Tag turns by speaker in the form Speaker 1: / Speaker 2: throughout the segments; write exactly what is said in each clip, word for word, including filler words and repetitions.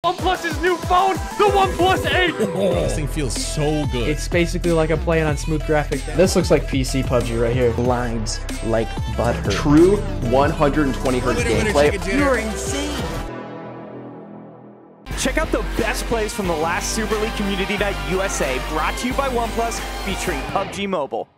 Speaker 1: OnePlus's new phone, the OnePlus eight.
Speaker 2: Oh, this thing feels so good.
Speaker 3: It's basically like I'm playing on smooth graphics. This looks like P C P U B G right here.
Speaker 4: Glides like butter. True one hundred twenty hertz gameplay.
Speaker 1: You're insane.
Speaker 5: Check out the best plays from the last Super League Community Night U S A, brought to you by OnePlus, featuring P U B G Mobile.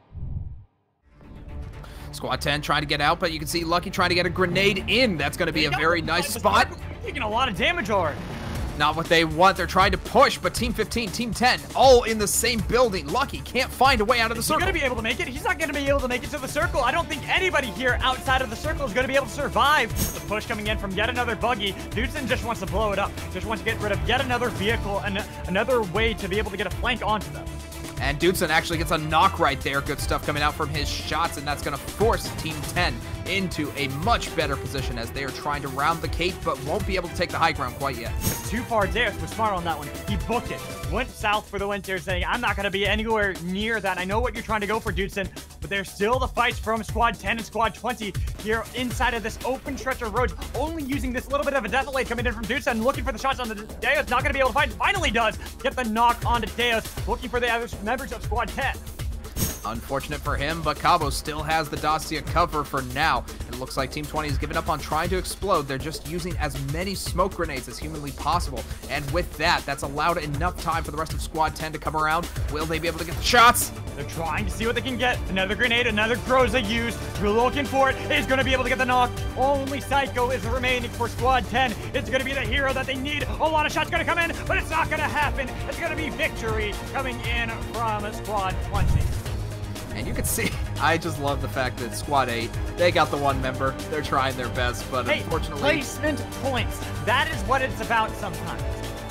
Speaker 6: Squad ten trying to get out, but you can see Lucky trying to get a grenade in. That's going to be a very nice spot.
Speaker 1: Taking a lot of damage already.
Speaker 6: Not what they want. They're trying to push, but Team fifteen, Team ten, all in the same building. Lucky can't find a way out of the circle.
Speaker 1: He's going to be able to make it. He's not going to be able to make it to the circle. I don't think anybody here outside of the circle is going to be able to survive. The push coming in from yet another buggy. Dudson just wants to blow it up. Just wants to get rid of yet another vehicle and another way to be able to get a flank onto them.
Speaker 6: And Dudson actually gets a knock right there. Good stuff coming out from his shots, and that's going to force Team ten into a much better position as they are trying to round the Cape, but won't be able to take the high ground quite yet.
Speaker 1: Too far. Deus was smart on that one. He booked it. Went south for the winter, saying, I'm not going to be anywhere near that. I know what you're trying to go for, Dudson, but there's still the fights from Squad ten and Squad twenty here inside of this open stretch of roads, only using this little bit of a death delay coming in from Dudson, looking for the shots on the Deus. Not going to be able to find. Finally does get the knock onto Deus, looking for the other members of Squad ten.
Speaker 6: Unfortunate for him, but Cabo still has the Dacia cover for now. It looks like Team twenty has given up on trying to explode. They're just using as many smoke grenades as humanly possible. And with that, that's allowed enough time for the rest of Squad ten to come around. Will they be able to get the shots?
Speaker 1: They're trying to see what they can get. Another grenade, another Groza used. We're looking for it. Is going to be able to get the knock. Only Psycho is remaining for Squad ten. It's going to be the hero that they need. A lot of shots going to come in, but it's not going to happen. It's going to be victory coming in from Squad twenty.
Speaker 6: And you can see, I just love the fact that Squad eight, they got the one member. They're trying their best, but
Speaker 1: hey,
Speaker 6: unfortunately...
Speaker 1: placement points. That is what it's about sometimes.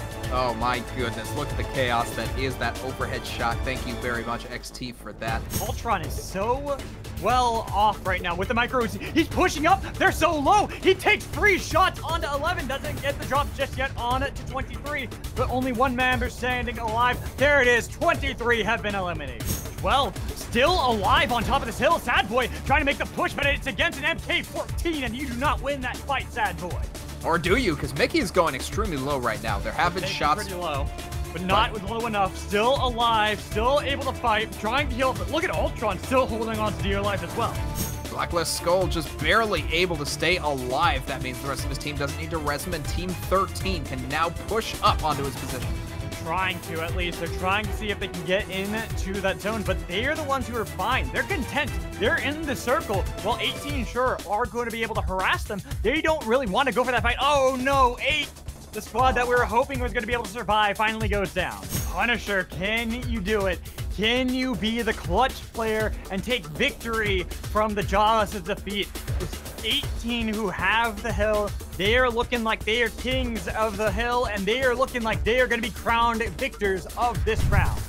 Speaker 6: Oh my goodness, look at the chaos that is that overhead shot. Thank you very much, X T, for that.
Speaker 1: Ultron is so well off right now with the micros. He's pushing up. They're so low. He takes three shots onto eleven. Doesn't get the drop just yet on it to twenty-three. But only one member standing alive. There it is. twenty-three have been eliminated. twelve still alive on top of this hill. Sad Boy trying to make the push, but it's against an M K fourteen, and you do not win that fight, Sad Boy.
Speaker 6: Or do you? Because Mickey is going extremely low right now. There have been shots.
Speaker 1: Pretty low, but not but, low enough. Still alive, still able to fight, trying to heal. But look at Ultron still holding on to dear life as well.
Speaker 6: Blacklist Skull just barely able to stay alive. That means the rest of his team doesn't need to res him, and Team thirteen can now push up onto his position.
Speaker 1: Trying to, at least. They're trying to see if they can get into that zone, but they are the ones who are fine. They're content. They're in the circle. While eighteen, sure, are going to be able to harass them. They don't really want to go for that fight. Oh, no. eight. The squad that we were hoping was going to be able to survive finally goes down. Punisher, can you do it? Can you be the clutch player and take victory from the Jaws of defeat? It's eighteen who have the hill. They are looking like they are kings of the hill, and they are looking like they are going to be crowned victors of this round.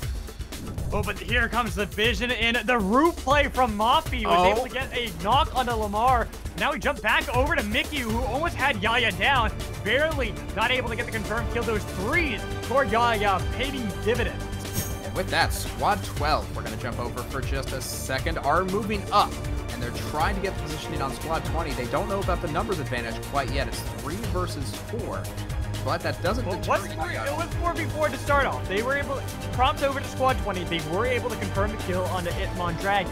Speaker 1: Oh, but here comes the vision in the roof play from Mafi. Was
Speaker 6: oh.
Speaker 1: able to get a knock onto Lamar. Now we jump back over to Mickey, who almost had Yaya down. Barely not able to get the confirmed kill. Those threes for Yaya, paying dividends.
Speaker 6: And with that, Squad twelve, we're going to jump over for just a second, are moving up. And they're trying to get the positioning on Squad twenty. They don't know about the numbers advantage quite yet. It's three versus four. But that doesn't
Speaker 1: well,
Speaker 6: deter
Speaker 1: what's four, it was four v four to start off. They were able to prompt over to Squad twenty. They were able to confirm the kill onto Itmon Dragon.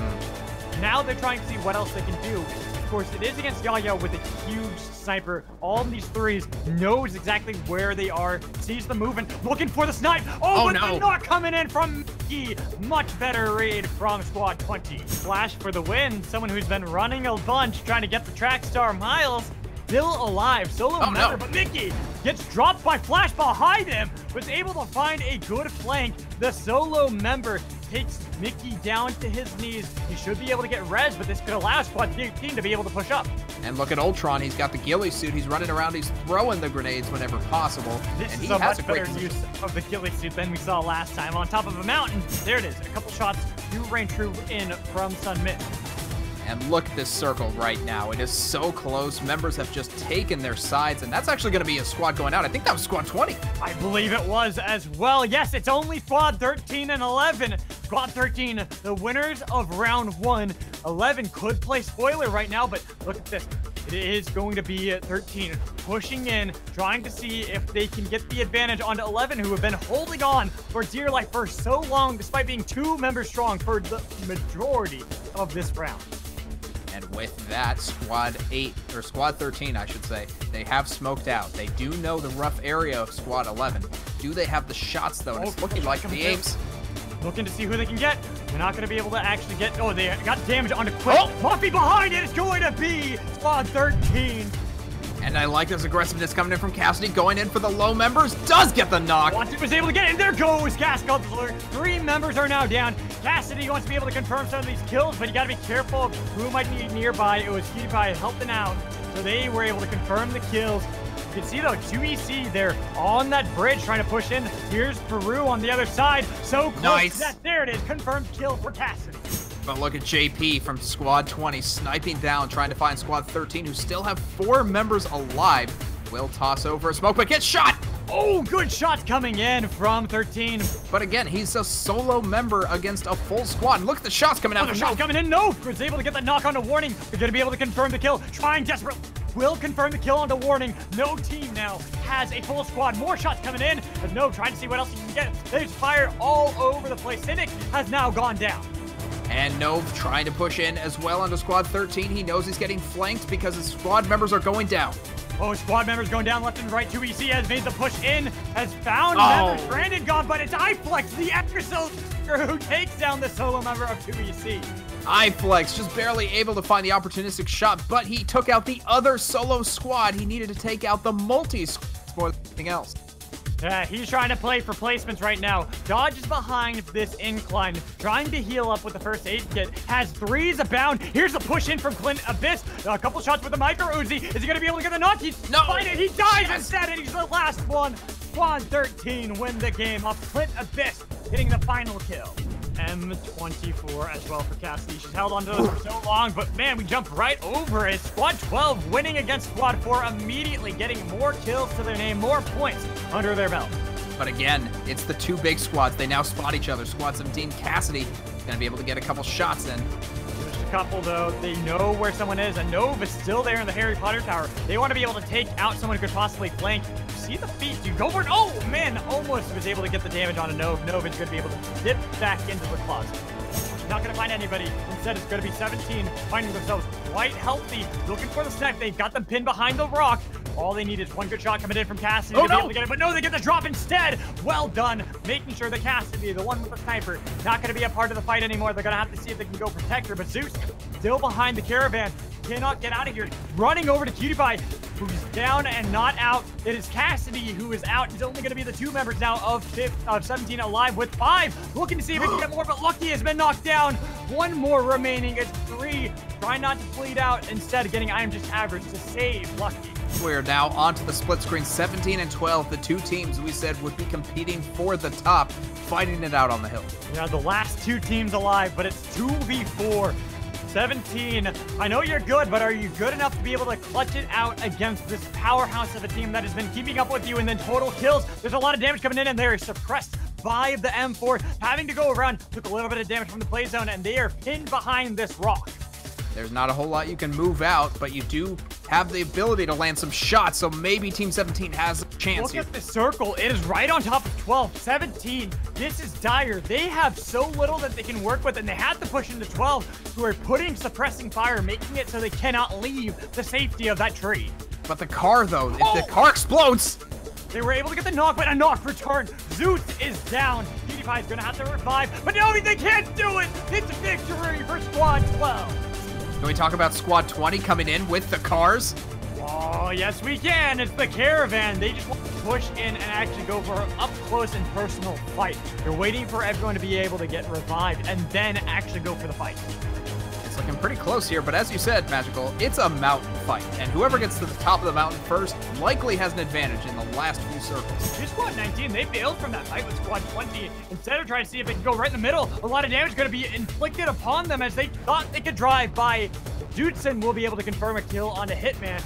Speaker 1: Mm. Now they're trying to see what else they can do. Of course, it is against Yaya with a huge sniper. All of these threes knows exactly where they are, sees the movement, looking for the snipe. Oh,
Speaker 6: oh
Speaker 1: but
Speaker 6: no.
Speaker 1: the knock coming in from Mickey. Much better raid from Squad twenty. Flash for the win. Someone who's been running a bunch, trying to get the track star Miles. Still alive, solo
Speaker 6: oh,
Speaker 1: member,
Speaker 6: no.
Speaker 1: but Mickey gets dropped by Flash behind him. Was able to find a good flank. The solo member takes Mickey down to his knees. He should be able to get res, but this could allow Squad eighteen to be able to push up.
Speaker 6: And look at Ultron. He's got the ghillie suit. He's running around. He's throwing the grenades whenever possible.
Speaker 1: This
Speaker 6: and
Speaker 1: is
Speaker 6: he
Speaker 1: a
Speaker 6: has
Speaker 1: much
Speaker 6: a great
Speaker 1: better
Speaker 6: position.
Speaker 1: use of the ghillie suit than we saw last time. On top of a mountain, there it is. A couple shots do rain true in from Sunmit.
Speaker 6: And look at this circle right now. It is so close. Members have just taken their sides, and that's actually going to be a squad going out. I think that was Squad twenty.
Speaker 1: I believe it was as well. Yes, it's only Squad thirteen and eleven. Squad thirteen, the winners of round one. eleven could play spoiler right now, but look at this. It is going to be thirteen pushing in, trying to see if they can get the advantage onto eleven, who have been holding on for dear life for so long, despite being two members strong for the majority of this round.
Speaker 6: And with that, squad eight, or squad thirteen, I should say, they have smoked out. They do know the rough area of squad eleven. Do they have the shots, though? And it's looking like the Apes.
Speaker 1: Looking to see who they can get. They're not going to be able to actually get... Oh, they got damage onto Quick. Oh! Muffy behind it is going to be squad thirteen.
Speaker 6: And I like this aggressiveness coming in from Cassidy, going in for the low members. Does get the knock.
Speaker 1: Watson was able to get in. There goes Gas Guzzler. Three members are now down. Cassidy wants to be able to confirm some of these kills, but you got to be careful of who might be nearby. It was PewDiePie helping out, so they were able to confirm the kills. You can see, though, two E C there on that bridge trying to push in. Here's Peru on the other side. So close.
Speaker 6: Nice.
Speaker 1: That, there it is. Confirmed kill for Cassidy.
Speaker 6: But look at J P from squad twenty sniping down, trying to find squad thirteen, who still have four members alive. Will toss over a smoke, but gets shot.
Speaker 1: Oh, good shots coming in from thirteen.
Speaker 6: But again, he's a solo member against a full squad. Look at the shots coming out.
Speaker 1: Oh, the shots coming in. No, was able to get the knock on the Warning. They're going to be able to confirm the kill. Trying desperate. Will confirm the kill on the Warning. No team now has a full squad. More shots coming in. But no, trying to see what else he can get. They've fired all over the place. Cynic has now gone down.
Speaker 6: And Nove trying to push in as well onto squad thirteen. He knows he's getting flanked because his squad members are going down.
Speaker 1: Oh, squad members going down left and right. two E C has made the push in, has found
Speaker 6: oh.
Speaker 1: members. Brandon gone, but it's iFlex, the episode who takes down the solo member of two E C.
Speaker 6: iFlex just barely able to find the opportunistic shot, but he took out the other solo squad. He needed to take out the multi-squad more than anything else.
Speaker 1: Yeah, he's trying to play for placements right now. Dodge is behind this incline, trying to heal up with the first aid kit. Has threes abound. Here's the push in from Clint Abyss. A couple shots with the micro Uzi. Is he going to be able to get the knock? He,
Speaker 6: no.
Speaker 1: Find it. He dies
Speaker 6: yes.
Speaker 1: instead, and he's the last one. Squad thirteen win the game off Clint Abyss, getting the final kill. M twenty-four as well for Cassidy. She's held onto this for so long, but man, we jumped right over it. Squad twelve winning against Squad four, immediately getting more kills to their name, more points under their belt.
Speaker 6: But again, it's the two big squads. They now spot each other. Squad seventeen, Cassidy, going to be able to get a couple shots in.
Speaker 1: Just a couple, though. They know where someone is, and Nove is still there in the Harry Potter Tower. They want to be able to take out someone who could possibly flank. See the feet, dude. Go for it. Oh, man, almost was able to get the damage on a Nove. Nove is going to be able to dip back into the closet. Not going to find anybody. Instead, it's going to be seventeen finding themselves quite healthy, looking for the snack. They've got them pinned behind the rock. All they need is one good shot coming in from Cassidy
Speaker 6: oh,
Speaker 1: to
Speaker 6: no.
Speaker 1: be able to get it. But no, they get the drop instead. Well done. Making sure that Cassidy, the one with the sniper, not going to be a part of the fight anymore. They're going to have to see if they can go protect her. But Zeus, still behind the caravan, cannot get out of here. Running over to PewDiePie, who's down and not out. It is Cassidy who is out. He's only going to be the two members now of, fifth, of seventeen alive with five. Looking to see if he can get more, but Lucky has been knocked down. One more remaining. It's three. Trying not to bleed out. Instead, getting I am just average to save Lucky.
Speaker 6: We're now onto the split screen. seventeen and twelve, the two teams we said would be competing for the top, fighting it out on the hill.
Speaker 1: Yeah, the last two teams alive, but it's two v four. seventeen, I know you're good, but are you good enough to be able to clutch it out against this powerhouse of a team that has been keeping up with you and then total kills? There's a lot of damage coming in, and they're suppressed by the M four, having to go around, took a little bit of damage from the play zone, and they are pinned behind this rock.
Speaker 6: There's not a whole lot you can move out, but you do have the ability to land some shots, so maybe Team seventeen has a chance
Speaker 1: Look
Speaker 6: here.
Speaker 1: at the circle. It is right on top of twelve. seventeen. This is dire. They have so little that they can work with, and they have to push into twelve, who are putting suppressing fire, making it so they cannot leave the safety of that tree.
Speaker 6: But the car, though, if
Speaker 1: oh.
Speaker 6: the car explodes...
Speaker 1: They were able to get the knock, but a knock return. Zeus is down. PewDiePie is going to have to revive, but no, they can't do it. It's a victory for Squad twelve.
Speaker 6: Can we talk about Squad twenty coming in with the cars?
Speaker 1: Oh, yes, we can. It's the caravan. They just want to push in and actually go for an up-close and personal fight. They're waiting for everyone to be able to get revived and then actually go for the fight.
Speaker 6: It's looking pretty close here, but as you said, Magical, it's a mountain fight, and whoever gets to the top of the mountain first likely has an advantage in the last few circles.
Speaker 1: Just Squad nineteen, they failed from that fight with Squad twenty. Instead of trying to see if they can go right in the middle, a lot of damage is going to be inflicted upon them as they thought they could drive by. Judson will be able to confirm a kill on a Hitman.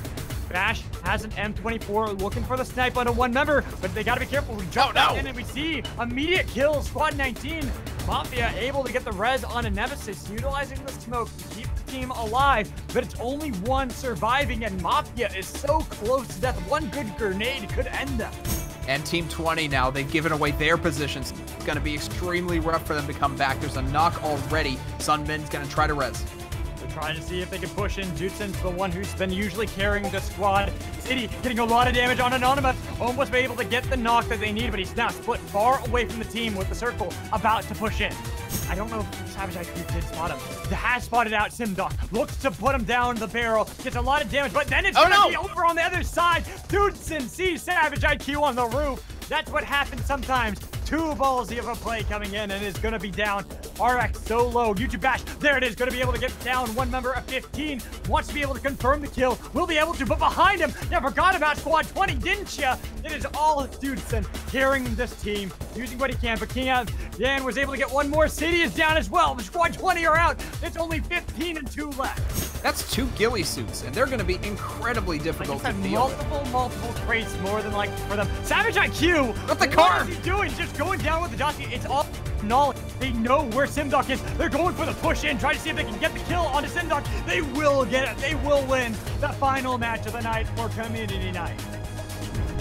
Speaker 1: Bash has an M twenty-four looking for the snipe on a one member, but they got to be careful. We jump
Speaker 6: oh, no.
Speaker 1: back in and we see immediate kills. Squad nineteen Mafia able to get the res on a Nemesis, utilizing the smoke to keep the team alive, but it's only one surviving, and Mafia is so close to death. One good grenade could end them.
Speaker 6: And Team twenty now, they've given away their positions. It's going to be extremely rough for them to come back. There's a knock already. Sunmin's going to try to res.
Speaker 1: They're trying to see if they can push in. Jutsun's the one who's been usually carrying the squad. City getting a lot of damage on Anonymous. Almost be able to get the knock that they need, but he's now split far away from the team with the circle about to push in. I don't know if Savage I Q did spot him. The has spotted out Simdoc. Looks to put him down the barrel. Gets a lot of damage, but then it's
Speaker 6: oh,
Speaker 1: gonna
Speaker 6: no.
Speaker 1: be over on the other side. Jutsun sees Savage I Q on the roof. That's what happens sometimes. Too ballsy of a play coming in, and is gonna be down. R X so low. YouTube Bash, there it is, gonna be able to get down. One member of fifteen wants to be able to confirm the kill. Will be able to, but behind him, you forgot about Squad twenty, didn't ya? It is all Jutsun carrying this team, using what he can, but King out. Dan was able to get one more. City is down as well. The Squad twenty are out. It's only fifteen and two left.
Speaker 6: That's two ghillie suits, and they're gonna be incredibly difficult
Speaker 1: like
Speaker 6: to
Speaker 1: said,
Speaker 6: deal
Speaker 1: multiple,
Speaker 6: with.
Speaker 1: multiple crates more than like for them. Savage I Q!
Speaker 6: With the car!
Speaker 1: What is he doing? Just going down with the Dusty. It's all knowledge. They know where Simdoc is. They're going for the push in, trying to see if they can get the kill onto Simdoc. They will get it. They will win the final match of the night for Community Night.